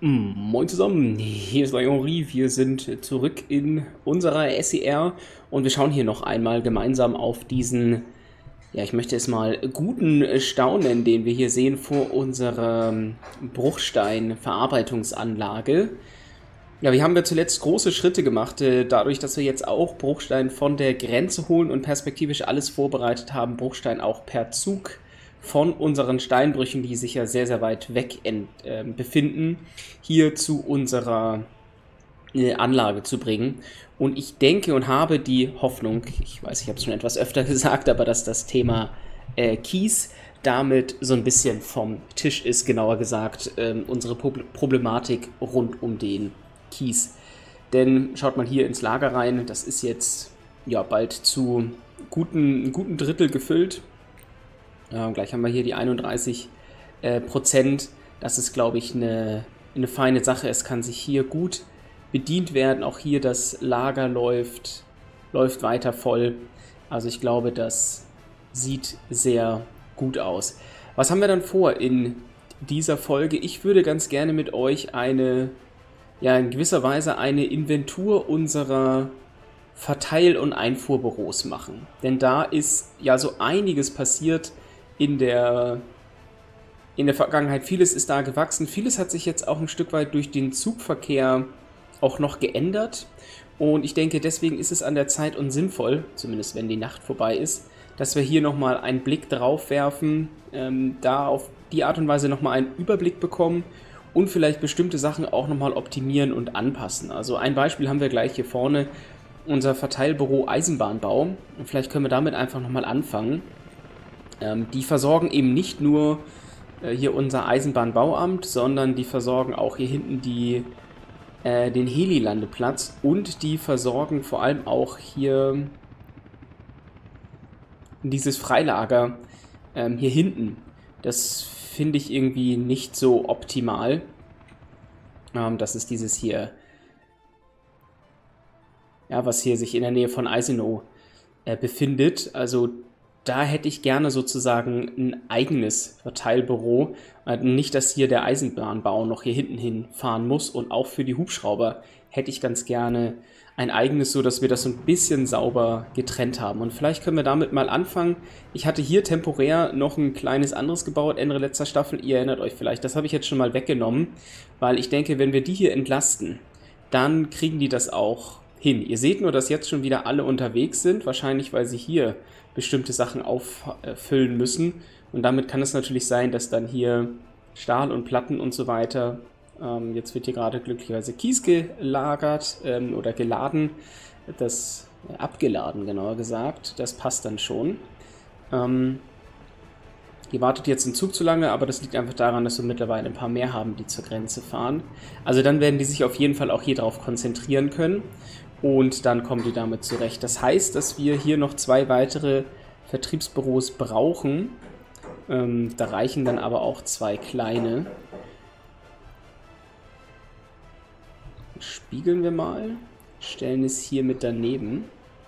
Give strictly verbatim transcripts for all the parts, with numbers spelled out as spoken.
Moin zusammen, hier ist Henri. Wir sind zurück in unserer S E R und wir schauen hier noch einmal gemeinsam auf diesen, ja, ich möchte es mal guten Stau nennen, den wir hier sehen vor unserer Bruchsteinverarbeitungsanlage. Ja, wir haben ja zuletzt große Schritte gemacht, äh, dadurch, dass wir jetzt auch Bruchstein von der Grenze holen und perspektivisch alles vorbereitet haben, Bruchstein auch per Zug von unseren Steinbrüchen, die sich ja sehr, sehr weit weg ent, äh, befinden, hier zu unserer äh, Anlage zu bringen. Und ich denke und habe die Hoffnung, ich weiß, ich habe es schon etwas öfter gesagt, aber dass das Thema äh, Kies damit so ein bisschen vom Tisch ist, genauer gesagt, äh, unsere Pro Problematik rund um den Kies. Denn schaut mal hier ins Lager rein, das ist jetzt ja bald zu guten, guten Drittel gefüllt. Ja, gleich haben wir hier die einunddreißig äh, Prozent. Das ist, glaube ich, eine, eine feine Sache. Es kann sich hier gut bedient werden. Auch hier das Lager läuft, läuft weiter voll. Also ich glaube, das sieht sehr gut aus. Was haben wir dann vor in dieser Folge? Ich würde ganz gerne mit euch eine, ja, in gewisser Weise eine Inventur unserer Verteil- und Einfuhrbüros machen. Denn da ist ja so einiges passiert in der, in der Vergangenheit. Vieles ist da gewachsen. Vieles hat sich jetzt auch ein Stück weit durch den Zugverkehr auch noch geändert. Und ich denke, deswegen ist es an der Zeit und sinnvoll, zumindest wenn die Nacht vorbei ist, dass wir hier nochmal einen Blick drauf werfen, ähm, da auf die Art und Weise nochmal einen Überblick bekommen und vielleicht bestimmte Sachen auch nochmal optimieren und anpassen. Also ein Beispiel haben wir gleich hier vorne, unser Verteilbüro Eisenbahnbau. Und vielleicht können wir damit einfach nochmal anfangen. Ähm, die versorgen eben nicht nur äh, hier unser Eisenbahnbauamt, sondern die versorgen auch hier hinten die, äh, den Heli-Landeplatz und die versorgen vor allem auch hier dieses Freilager ähm, hier hinten. Das finde ich irgendwie nicht so optimal. Ähm, das ist dieses hier, ja, was hier sich in der Nähe von Eisenow äh, befindet. Also da hätte ich gerne sozusagen ein eigenes Verteilbüro. Äh, nicht, dass hier der Eisenbahnbau noch hier hinten hinfahren muss. Und auch für die Hubschrauber hätte ich ganz gerne ein eigenes, so dass wir das so ein bisschen sauber getrennt haben. Und vielleicht können wir damit mal anfangen. Ich hatte hier temporär noch ein kleines anderes gebaut, Ende letzter Staffel. Ihr erinnert euch vielleicht, das habe ich jetzt schon mal weggenommen, weil ich denke, wenn wir die hier entlasten, dann kriegen die das auch hin. Ihr seht nur, dass jetzt schon wieder alle unterwegs sind, wahrscheinlich weil sie hier bestimmte Sachen auffüllen müssen. Und damit kann es natürlich sein, dass dann hier Stahl und Platten und so weiter, ähm, jetzt wird hier gerade glücklicherweise Kies gelagert ähm, oder geladen, das äh, abgeladen genauer gesagt, das passt dann schon. Ähm, Hier wartet jetzt ein Zug zu lange, aber das liegt einfach daran, dass wir mittlerweile ein paar mehr haben, die zur Grenze fahren. Also dann werden die sich auf jeden Fall auch hier drauf konzentrieren können und dann kommen die damit zurecht. Das heißt, dass wir hier noch zwei weitere Vertriebsbüros brauchen. Ähm, da reichen dann aber auch zwei kleine. Spiegeln wir mal, stellen es hier mit daneben.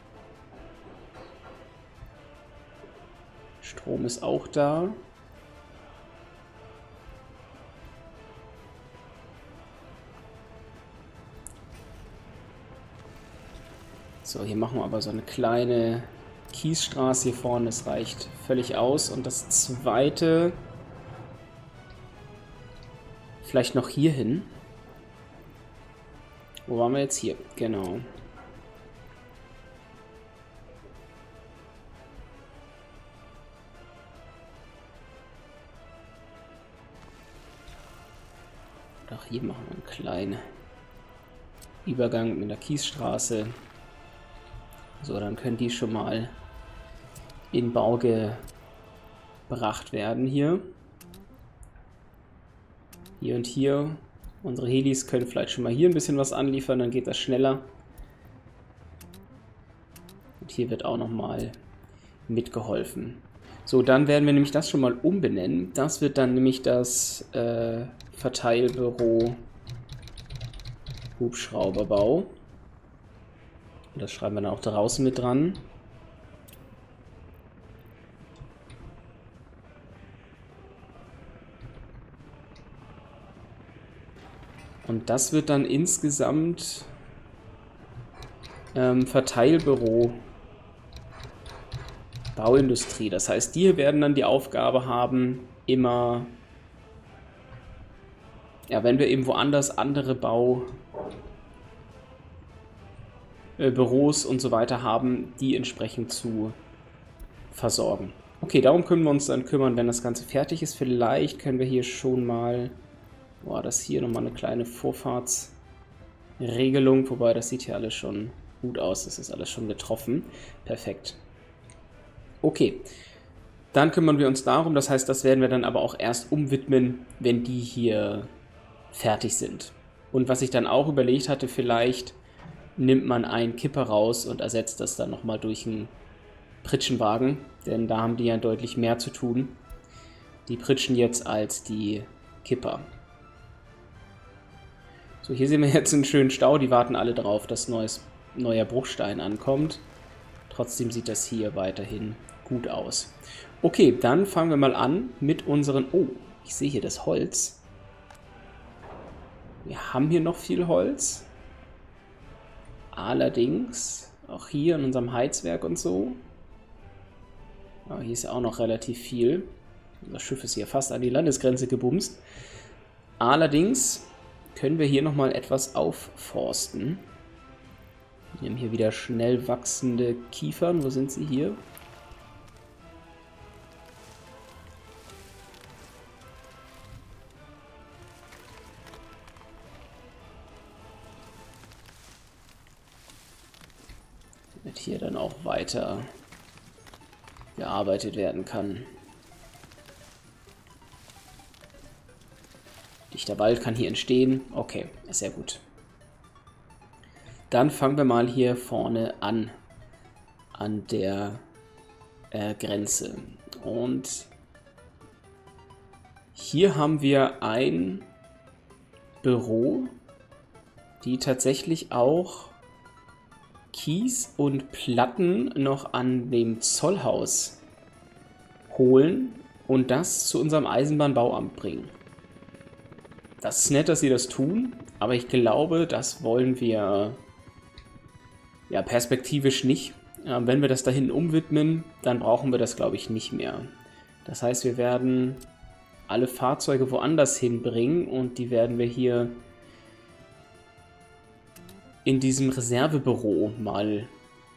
Strom ist auch da. So, hier machen wir aber so eine kleine Kiesstraße hier vorne. Das reicht völlig aus. Und das zweite vielleicht noch hier hin. Wo waren wir jetzt? Hier, genau. Auch hier machen wir einen kleinen Übergang mit der Kiesstraße. So, dann können die schon mal in Bau gebracht werden hier. Hier und hier. Unsere Helis können vielleicht schon mal hier ein bisschen was anliefern, dann geht das schneller. Und hier wird auch nochmal mitgeholfen. So, dann werden wir nämlich das schon mal umbenennen. Das wird dann nämlich das äh, Verteilbüro Hubschrauberbau. Und das schreiben wir dann auch da draußen mit dran. Und das wird dann insgesamt ähm, Verteilbüro, Bauindustrie. Das heißt, die werden dann die Aufgabe haben, immer, ja, wenn wir eben woanders andere Bau äh, Büros und so weiter haben, die entsprechend zu versorgen. Okay, darum können wir uns dann kümmern, wenn das Ganze fertig ist. Vielleicht können wir hier schon mal, boah, das hier nochmal eine kleine Vorfahrtsregelung, wobei das sieht hier alles schon gut aus, das ist alles schon getroffen. Perfekt. Okay, dann kümmern wir uns darum, das heißt, das werden wir dann aber auch erst umwidmen, wenn die hier fertig sind. Und was ich dann auch überlegt hatte, vielleicht nimmt man einen Kipper raus und ersetzt das dann nochmal durch einen Pritschenwagen, denn da haben die ja deutlich mehr zu tun. Die pritschen jetzt als die Kipper. So, hier sehen wir jetzt einen schönen Stau, die warten alle drauf, dass neues, neuer Bruchstein ankommt. Trotzdem sieht das hier weiterhin gut aus. Okay, dann fangen wir mal an mit unseren... Oh, ich sehe hier das Holz. Wir haben hier noch viel Holz. Allerdings, auch hier in unserem Heizwerk und so. Oh, hier ist ja auch noch relativ viel. Das Schiff ist hier fast an die Landesgrenze gebumst. Allerdings können wir hier nochmal etwas aufforsten. Wir haben hier wieder schnell wachsende Kiefern. Wo sind sie hier? Damit hier dann auch weiter gearbeitet werden kann. Dichter Wald kann hier entstehen. Okay, ist sehr gut. Dann fangen wir mal hier vorne an, an der äh, Grenze. Und hier haben wir ein Büro, die tatsächlich auch Kies und Platten noch an dem Zollhaus holen und das zu unserem Eisenbahnbauamt bringen. Das ist nett, dass sie das tun, aber ich glaube, das wollen wir ja perspektivisch nicht. Äh, wenn wir das da hinten umwidmen, dann brauchen wir das, glaube ich, nicht mehr. Das heißt, wir werden alle Fahrzeuge woanders hinbringen und die werden wir hier in diesem Reservebüro mal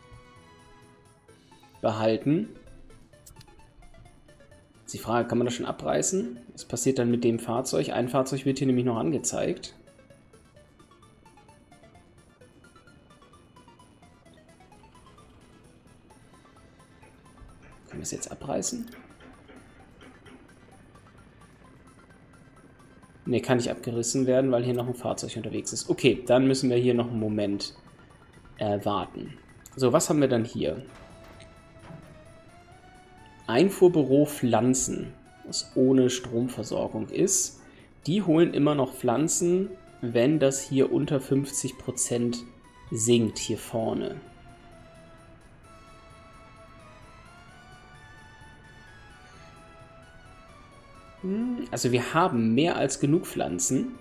behalten. Jetzt die Frage, kann man das schon abreißen? Was passiert dann mit dem Fahrzeug? Ein Fahrzeug wird hier nämlich noch angezeigt. Können wir es jetzt abreißen? Ne, kann nicht abgerissen werden, weil hier noch ein Fahrzeug unterwegs ist. Okay, dann müssen wir hier noch einen Moment äh, warten. So, was haben wir dann hier? Einfuhrbüro Pflanzen, das ohne Stromversorgung ist. Die holen immer noch Pflanzen, wenn das hier unter fünfzig Prozent sinkt, hier vorne. Also wir haben mehr als genug Pflanzen.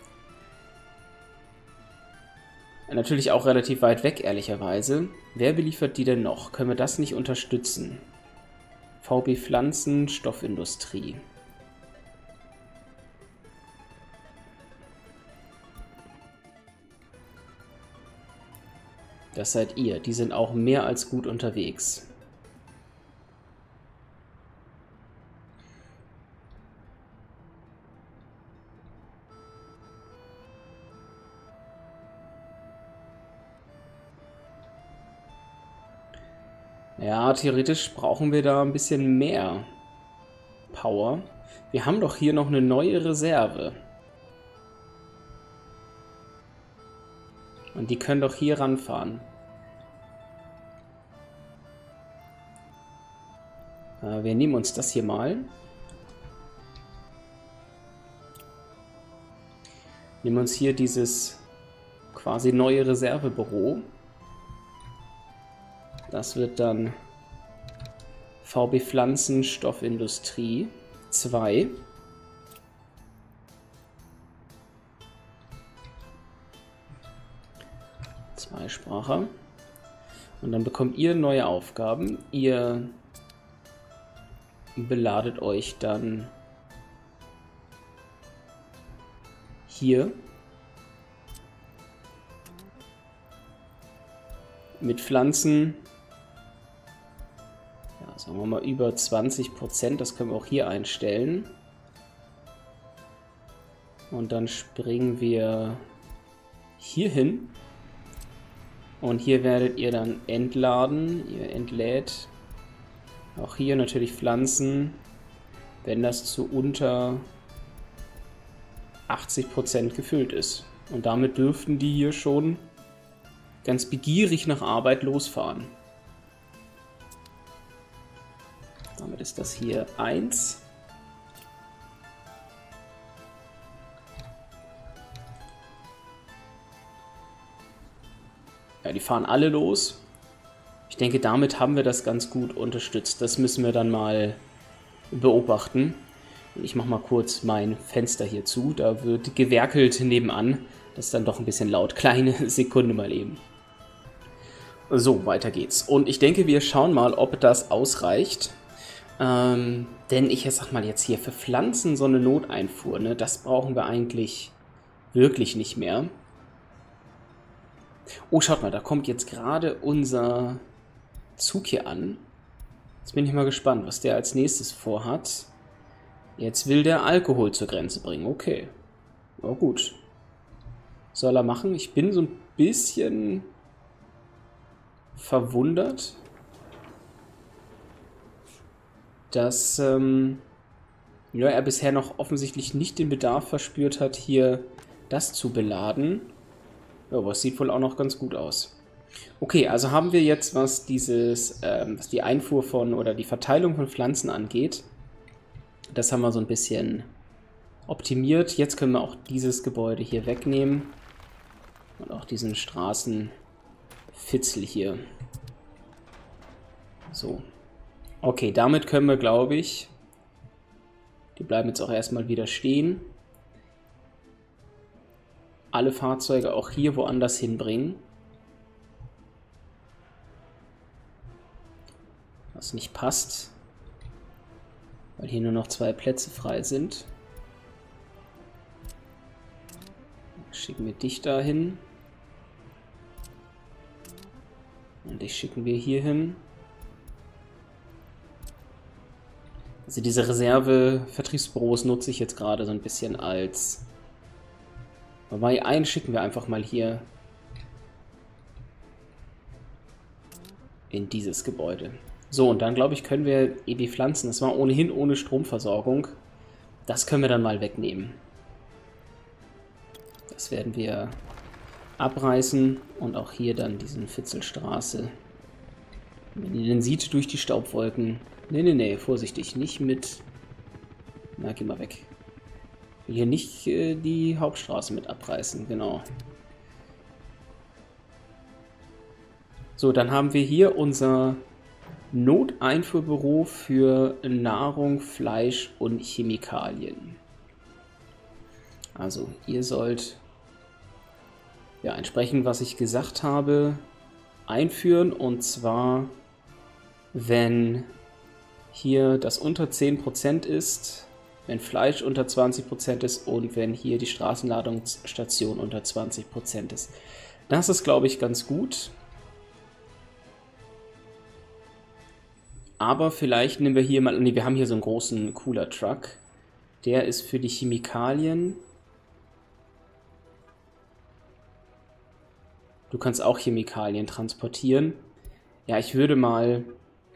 Natürlich auch relativ weit weg, ehrlicherweise. Wer beliefert die denn noch? Können wir das nicht unterstützen? V B Pflanzen, Stoffindustrie. Das seid ihr. Die sind auch mehr als gut unterwegs. Ja, theoretisch brauchen wir da ein bisschen mehr Power. Wir haben doch hier noch eine neue Reserve. Und die können doch hier ranfahren. Äh, wir nehmen uns das hier mal. Nehmen uns hier dieses quasi neue Reservebüro. Das wird dann V B Pflanzen, Stoffindustrie zwei. Zweispracher. Und dann bekommt ihr neue Aufgaben. Ihr beladet euch dann hier mit Pflanzen. Ja, sagen wir mal über zwanzig Prozent. Das können wir auch hier einstellen. Und dann springen wir hier hin. Und hier werdet ihr dann entladen. Ihr entlädt auch hier natürlich Pflanzen, wenn das zu unter achtzig Prozent gefüllt ist. Und damit dürften die hier schon ganz begierig nach Arbeit losfahren. Damit ist das hier eins. Ja, die fahren alle los. Ich denke, damit haben wir das ganz gut unterstützt. Das müssen wir dann mal beobachten. Und ich mache mal kurz mein Fenster hier zu. Da wird gewerkelt nebenan. Das ist dann doch ein bisschen laut. Kleine Sekunde mal eben. So, weiter geht's. Und ich denke, wir schauen mal, ob das ausreicht. Ähm, denn ich sag mal jetzt hier für Pflanzen so eine Noteinfuhr, ne, das brauchen wir eigentlich wirklich nicht mehr. Oh, schaut mal, da kommt jetzt gerade unser Zug hier an. Jetzt bin ich mal gespannt, was der als nächstes vorhat. Jetzt will der Alkohol zur Grenze bringen. Okay. Ja, gut. Soll er machen? Ich bin so ein bisschen verwundert, dass ähm, ja, er bisher noch offensichtlich nicht den Bedarf verspürt hat, hier das zu beladen. Ja, aber es sieht wohl auch noch ganz gut aus. Okay, also haben wir jetzt, was dieses, ähm, was die Einfuhr von oder die Verteilung von Pflanzen angeht, das haben wir so ein bisschen optimiert. Jetzt können wir auch dieses Gebäude hier wegnehmen und auch diesen Straßenfitzel hier. So. Okay, damit können wir, glaube ich, die bleiben jetzt auch erstmal wieder stehen, alle Fahrzeuge auch hier woanders hinbringen. Was nicht passt, weil hier nur noch zwei Plätze frei sind. Schicken wir dich dahin. Und dich schicken wir hier hin. Also diese Reserve-Vertriebsbüros nutze ich jetzt gerade so ein bisschen als... Wobei, einen schicken wir einfach mal hier in dieses Gebäude. So, und dann, glaube ich, können wir E B Pflanzen, das war ohnehin ohne Stromversorgung, das können wir dann mal wegnehmen. Das werden wir abreißen und auch hier dann diesen Fitzelstraße. Wenn ihr den sieht durch die Staubwolken. Nee, nee, nee, vorsichtig, nicht mit... Na, geh mal weg. Ich will hier nicht äh, die Hauptstraße mit abreißen, genau. So, dann haben wir hier unser Noteinfuhrbüro für Nahrung, Fleisch und Chemikalien. Also, ihr sollt ja entsprechend, was ich gesagt habe, einführen, und zwar, wenn hier das unter zehn Prozent ist, wenn Fleisch unter zwanzig Prozent ist und wenn hier die Straßenladungsstation unter zwanzig Prozent ist. Das ist, glaube ich, ganz gut. Aber vielleicht nehmen wir hier mal, nee, wir haben hier so einen großen cooler Truck. Der ist für die Chemikalien. Du kannst auch Chemikalien transportieren. Ja, ich würde mal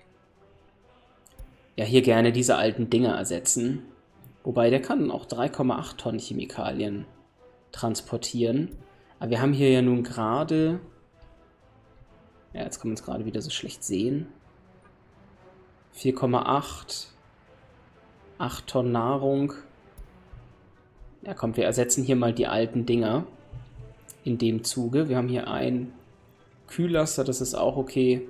ja hier gerne diese alten Dinger ersetzen. Wobei, der kann auch drei Komma acht Tonnen Chemikalien transportieren. Aber wir haben hier ja nun gerade... Ja, jetzt kann man es gerade wieder so schlecht sehen. vier Komma acht. acht Tonnen Nahrung. Ja, komm, wir ersetzen hier mal die alten Dinger. In dem Zuge. Wir haben hier ein Kühllaster, das ist auch okay.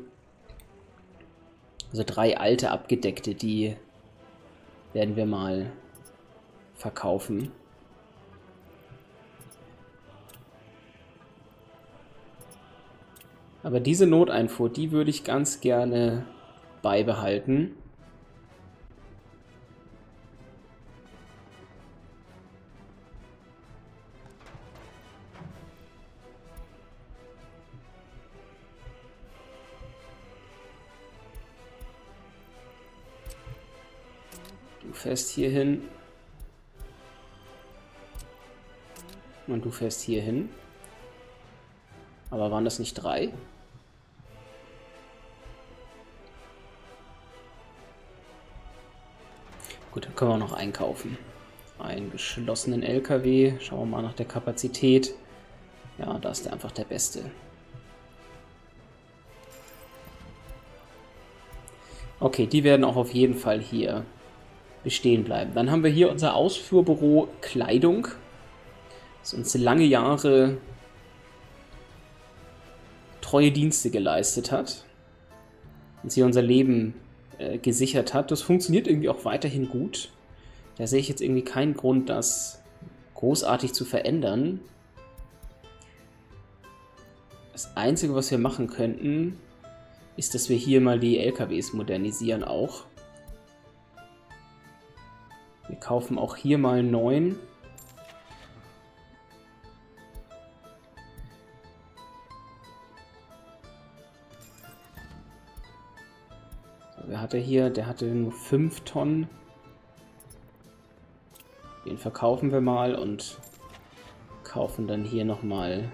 Also drei alte abgedeckte, die werden wir mal verkaufen. Aber diese Noteinfuhr, die würde ich ganz gerne beibehalten. Du fährst hier hin. Und du fährst hier hin. Aber waren das nicht drei? Gut, dann können wir noch einkaufen. Einen geschlossenen L K W. Schauen wir mal nach der Kapazität. Ja, da ist der einfach der Beste. Okay, die werden auch auf jeden Fall hier bestehen bleiben. Dann haben wir hier unser Ausfuhrbüro Kleidung, das uns lange Jahre treue Dienste geleistet hat. Und sie unser Leben äh, gesichert hat. Das funktioniert irgendwie auch weiterhin gut. Da sehe ich jetzt irgendwie keinen Grund, das großartig zu verändern. Das Einzige, was wir machen könnten, ist, dass wir hier mal die L K Ws modernisieren auch. Wir kaufen auch hier mal neun. So, wer hatte hier? Der hatte nur fünf Tonnen. Den verkaufen wir mal und kaufen dann hier nochmal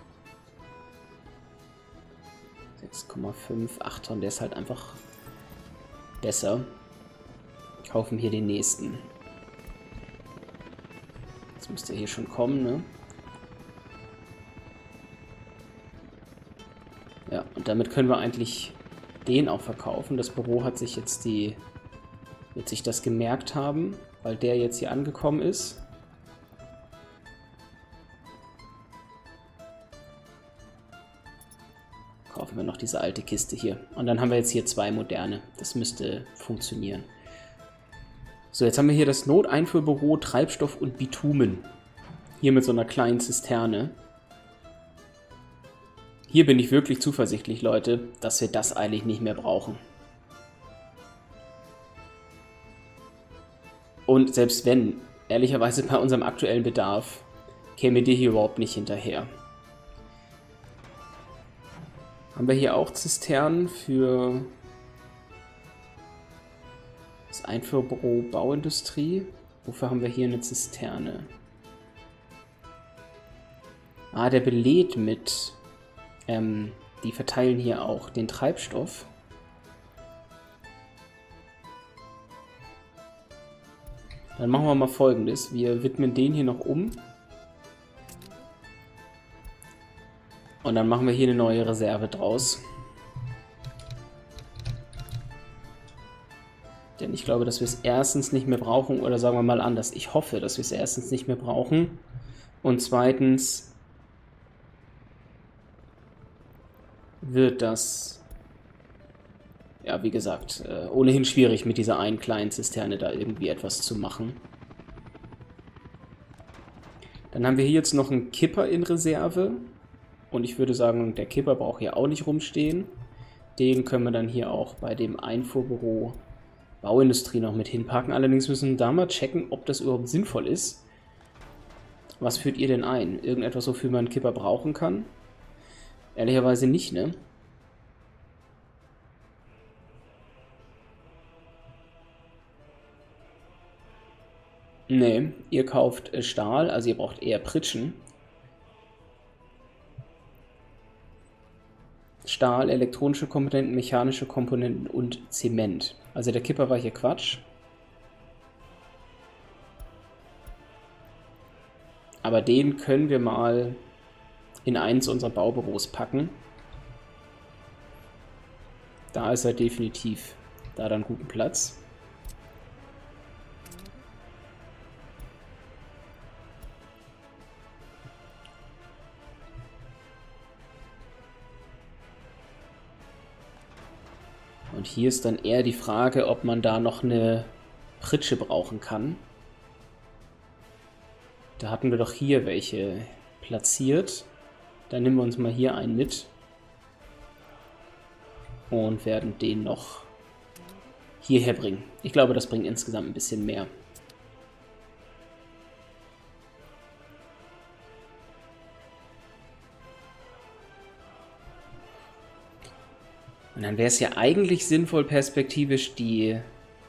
sechs Komma fünf, acht Tonnen. Der ist halt einfach besser. Kaufen hier den nächsten. Jetzt müsste er hier schon kommen, ne? Ja, und damit können wir eigentlich den auch verkaufen. Das Büro hat sich jetzt die, wird sich das gemerkt haben, weil der jetzt hier angekommen ist. Kaufen wir noch diese alte Kiste hier. Und dann haben wir jetzt hier zwei moderne. Das müsste funktionieren. So, jetzt haben wir hier das Noteinfuhrbüro Treibstoff und Bitumen. Hier mit so einer kleinen Zisterne. Hier bin ich wirklich zuversichtlich, Leute, dass wir das eigentlich nicht mehr brauchen. Und selbst wenn, ehrlicherweise bei unserem aktuellen Bedarf, käme die hier überhaupt nicht hinterher. Haben wir hier auch Zisternen für das Einfuhrbüro Bauindustrie? Wofür haben wir hier eine Zisterne? Ah, der belädt mit. Ähm, die verteilen hier auch den Treibstoff. Dann machen wir mal Folgendes. Wir widmen den hier noch um. Und dann machen wir hier eine neue Reserve draus. Denn ich glaube, dass wir es erstens nicht mehr brauchen, oder sagen wir mal anders. Ich hoffe, dass wir es erstens nicht mehr brauchen. Und zweitens wird das, ja, wie gesagt, äh, ohnehin schwierig mit dieser einen kleinen Zisterne da irgendwie etwas zu machen. Dann haben wir hier jetzt noch einen Kipper in Reserve. Und ich würde sagen, der Kipper braucht hier auch nicht rumstehen. Den können wir dann hier auch bei dem Einfuhrbüro Bauindustrie noch mit hinpacken. Allerdings müssen wir da mal checken, ob das überhaupt sinnvoll ist. Was führt ihr denn ein? Irgendetwas, wofür man einen Kipper brauchen kann? Ehrlicherweise nicht, ne? Ne, ihr kauft äh, Stahl, also ihr braucht eher Pritschen. Stahl, elektronische Komponenten, mechanische Komponenten und Zement. Also der Kipper war hier Quatsch. Aber den können wir mal in eins unserer Baubüros packen. Da ist er definitiv. Da dann guten Platz. Und hier ist dann eher die Frage, ob man da noch eine Pritsche brauchen kann. Da hatten wir doch hier welche platziert. Dann nehmen wir uns mal hier einen mit. und werden den noch hierher bringen. Ich glaube, das bringt insgesamt ein bisschen mehr. Und dann wäre es ja eigentlich sinnvoll, perspektivisch die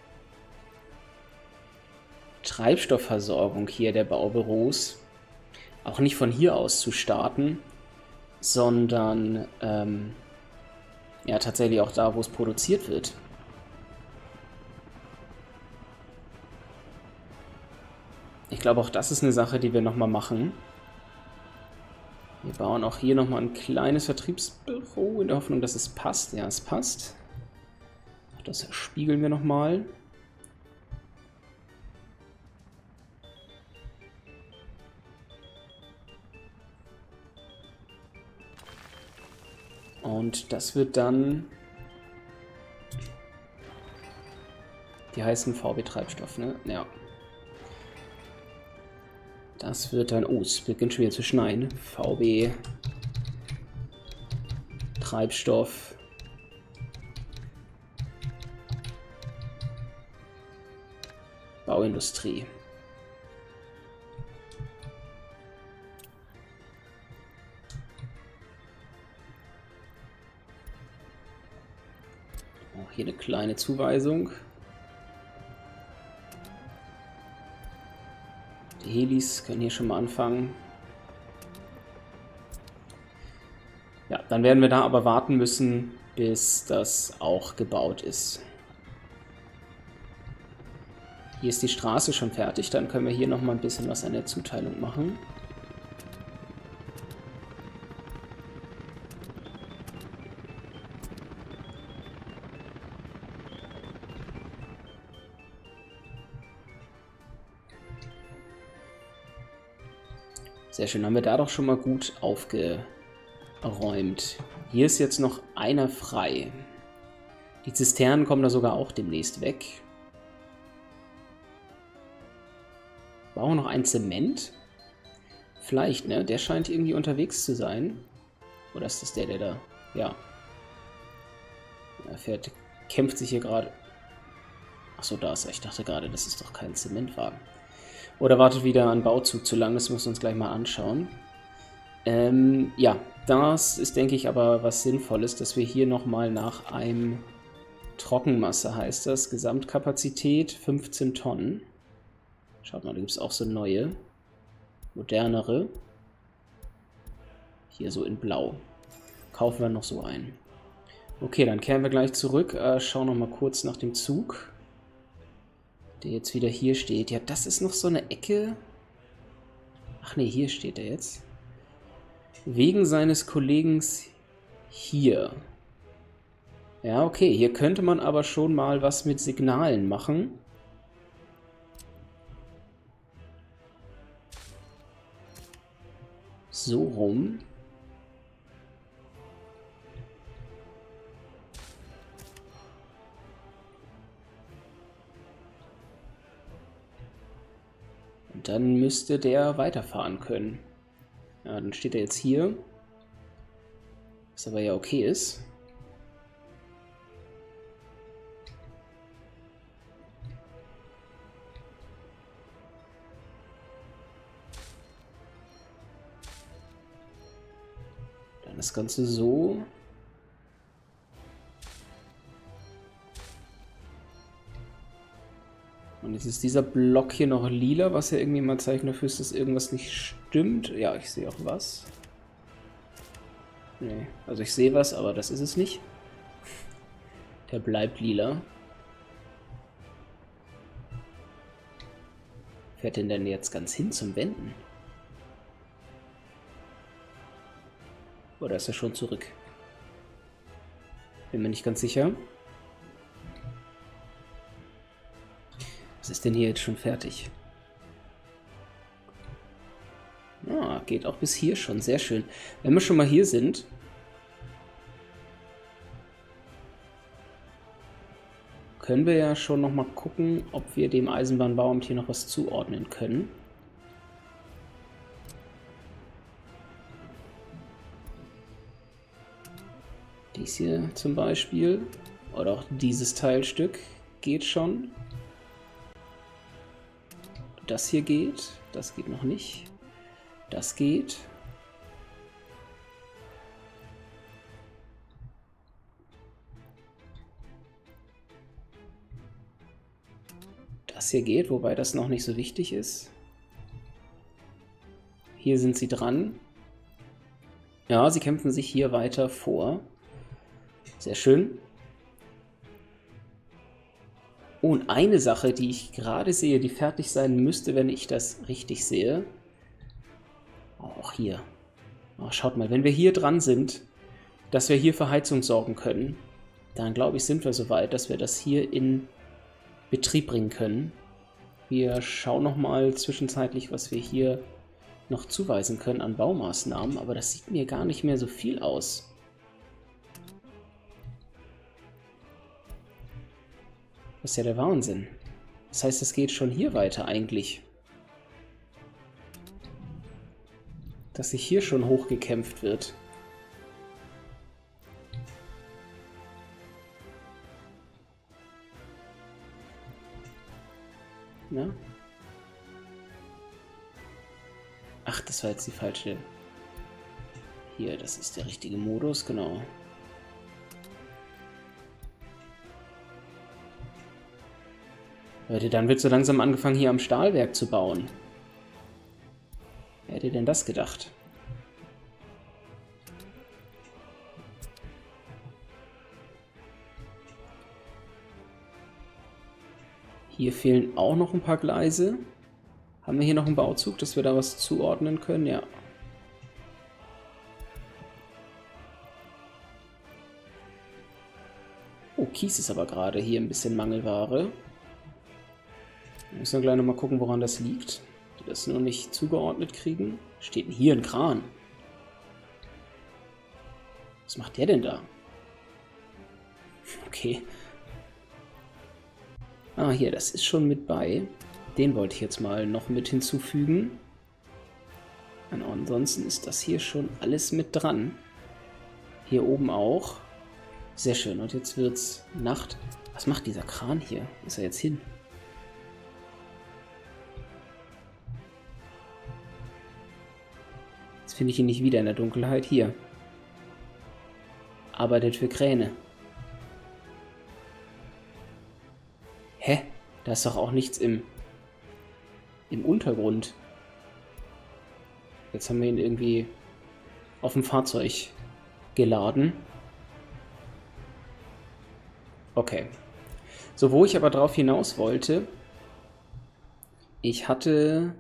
Treibstoffversorgung hier der Baubüros auch nicht von hier aus zu starten, sondern ähm, ja tatsächlich auch da, wo es produziert wird. Ich glaube, auch das ist eine Sache, die wir nochmal machen. Wir bauen auch hier nochmal ein kleines Vertriebsbüro in der Hoffnung, dass es passt. Ja, es passt. Das spiegeln wir nochmal. Und das wird dann... Die heißen V W-Treibstoff, ne? Ja. Das wird dann... Oh, es beginnt schon wieder zu schneien. V W... Treibstoff... Bauindustrie. Auch hier eine kleine Zuweisung. Die Helis können hier schon mal anfangen. Ja, dann werden wir da aber warten müssen, bis das auch gebaut ist. Hier ist die Straße schon fertig, dann können wir hier noch mal ein bisschen was an der Zuteilung machen. Sehr schön, haben wir da doch schon mal gut aufgeräumt. Hier ist jetzt noch einer frei. Die Zisternen kommen da sogar auch demnächst weg. Brauchen wir noch einen Zement? Vielleicht, ne? Der scheint irgendwie unterwegs zu sein. Oder ist das der, der da... Ja. Er fährt, kämpft sich hier gerade... Achso, da ist er. Ich dachte gerade, das ist doch kein Zementwagen. Oder wartet wieder ein Bauzug zu lang, das müssen wir uns gleich mal anschauen. Ähm, ja, das ist, denke ich, aber was Sinnvolles, dass wir hier nochmal nach einem Trockenmasse, heißt das, Gesamtkapazität fünfzehn Tonnen. Schaut mal, da gibt es auch so neue, modernere. Hier so in blau. Kaufen wir noch so ein. Okay, dann kehren wir gleich zurück, äh, schauen noch mal kurz nach dem Zug, der jetzt wieder hier steht. Ja, das ist noch so eine Ecke. Ach nee, hier steht er jetzt. Wegen seines Kollegen hier. Ja, okay, hier könnte man aber schon mal was mit Signalen machen. So rum. Und dann müsste der weiterfahren können. Ja, dann steht er jetzt hier. Was aber ja okay ist. Dann das Ganze so. Und jetzt ist dieser Block hier noch lila, was ja irgendwie mal Zeichen dafür ist, dass irgendwas nicht stimmt. Ja, ich sehe auch was. Nee, also ich sehe was, aber das ist es nicht. Der bleibt lila. Fährt denn denn jetzt ganz hin zum Wenden? Oder ist er schon zurück? Bin mir nicht ganz sicher. Was ist denn hier jetzt schon fertig? Ah, geht auch bis hier schon. Sehr schön. Wenn wir schon mal hier sind, können wir ja schon noch mal gucken, ob wir dem Eisenbahnbauamt hier noch was zuordnen können. Dies hier zum Beispiel. Oder auch dieses Teilstück geht schon. Das hier geht. Das geht noch nicht. Das geht. Das hier geht, wobei das noch nicht so wichtig ist. Hier sind sie dran. Ja, sie kämpfen sich hier weiter vor. Sehr schön. Und eine Sache, die ich gerade sehe, die fertig sein müsste, wenn ich das richtig sehe. Auch hier. Oh, schaut mal, wenn wir hier dran sind, dass wir hier für Heizung sorgen können, dann glaube ich, sind wir so weit, dass wir das hier in Betrieb bringen können. Wir schauen nochmal zwischenzeitlich, was wir hier noch zuweisen können an Baumaßnahmen, aber das sieht mir gar nicht mehr so viel aus. Das ist ja der Wahnsinn. Das heißt, es geht schon hier weiter eigentlich. Dass sich hier schon hochgekämpft wird. Ja. Ach, das war jetzt die falsche. Hier, das ist der richtige Modus, genau. Leute, dann wird so langsam angefangen, hier am Stahlwerk zu bauen. Wer hätte denn das gedacht? Hier fehlen auch noch ein paar Gleise. Haben wir hier noch einen Bauzug, dass wir da was zuordnen können? Ja. Oh, Kies ist aber gerade hier ein bisschen Mangelware. Wir müssen gleich nochmal gucken, woran das liegt. Die das nur nicht zugeordnet kriegen. Steht denn hier ein Kran? Was macht der denn da? Okay. Ah, hier, das ist schon mit bei. Den wollte ich jetzt mal noch mit hinzufügen. Und ansonsten ist das hier schon alles mit dran. Hier oben auch. Sehr schön. Und jetzt wird's Nacht. Was macht dieser Kran hier? Wo ist er jetzt hin? Jetzt finde ich ihn nicht wieder in der Dunkelheit. Hier. Arbeitet für Kräne. Hä? Da ist doch auch nichts im, im Untergrund. Jetzt haben wir ihn irgendwie auf dem Fahrzeug geladen. Okay. So, wo ich aber drauf hinaus wollte, ich hatte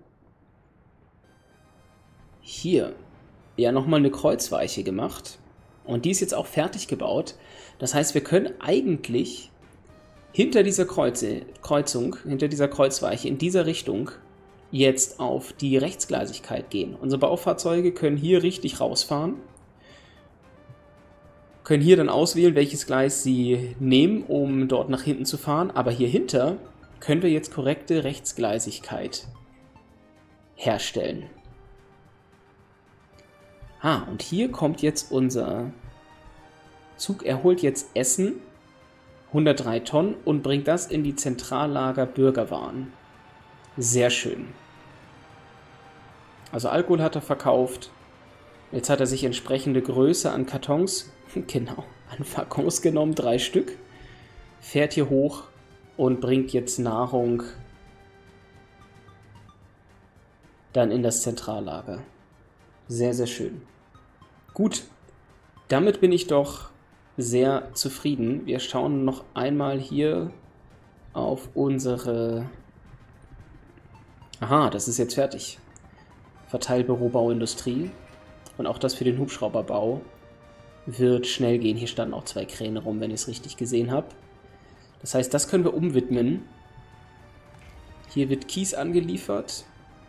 hier ja nochmal eine Kreuzweiche gemacht und die ist jetzt auch fertig gebaut. Das heißt, wir können eigentlich hinter dieser Kreuze, Kreuzung, hinter dieser Kreuzweiche in dieser Richtung jetzt auf die Rechtsgleisigkeit gehen. Unsere Baufahrzeuge können hier richtig rausfahren, können hier dann auswählen, welches Gleis sie nehmen, um dort nach hinten zu fahren, aber hier hinter können wir jetzt korrekte Rechtsgleisigkeit herstellen. Ah, und hier kommt jetzt unser Zug, er holt jetzt Essen, hundertdrei Tonnen, und bringt das in die Zentrallager Bürgerwaren. Sehr schön. Also Alkohol hat er verkauft. Jetzt hat er sich entsprechende Größe an Kartons, genau, an Waggons genommen, drei Stück. Fährt hier hoch und bringt jetzt Nahrung dann in das Zentrallager. Sehr, sehr schön. Gut, damit bin ich doch sehr zufrieden. Wir schauen noch einmal hier auf unsere... Aha, das ist jetzt fertig. Verteilbüro Bauindustrie. Und auch das für den Hubschrauberbau wird schnell gehen. Hier standen auch zwei Kräne rum, wenn ich es richtig gesehen habe. Das heißt, das können wir umwidmen. Hier wird Kies angeliefert.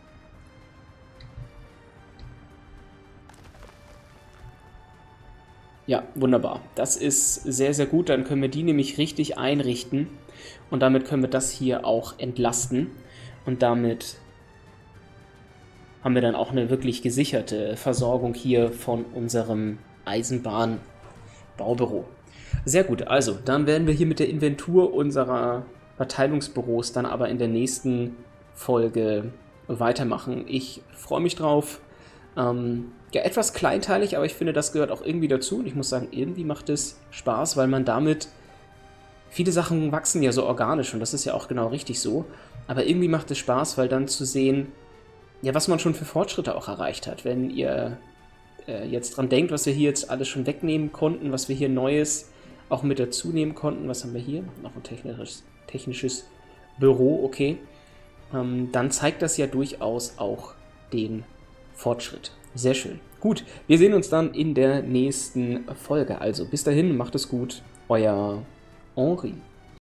Ja, wunderbar. Das ist sehr, sehr gut. Dann können wir die nämlich richtig einrichten. Und damit können wir das hier auch entlasten. Und damit haben wir dann auch eine wirklich gesicherte Versorgung hier von unserem Eisenbahnbau Baubüro. Sehr gut, also dann werden wir hier mit der Inventur unserer Verteilungsbüros dann aber in der nächsten Folge weitermachen. Ich freue mich drauf. Ähm, ja, etwas kleinteilig, aber ich finde, das gehört auch irgendwie dazu. Und ich muss sagen, irgendwie macht es Spaß, weil man damit... Viele Sachen wachsen ja so organisch und das ist ja auch genau richtig so. Aber irgendwie macht es Spaß, weil dann zu sehen, ja, was man schon für Fortschritte auch erreicht hat. Wenn ihr äh, jetzt dran denkt, was wir hier jetzt alles schon wegnehmen konnten, was wir hier Neues auch mit dazu nehmen konnten. Was haben wir hier? Noch ein technisches, technisches Büro, okay. Ähm, dann zeigt das ja durchaus auch den Fortschritt. Sehr schön. Gut, wir sehen uns dann in der nächsten Folge. Also bis dahin, macht es gut. Euer Henri.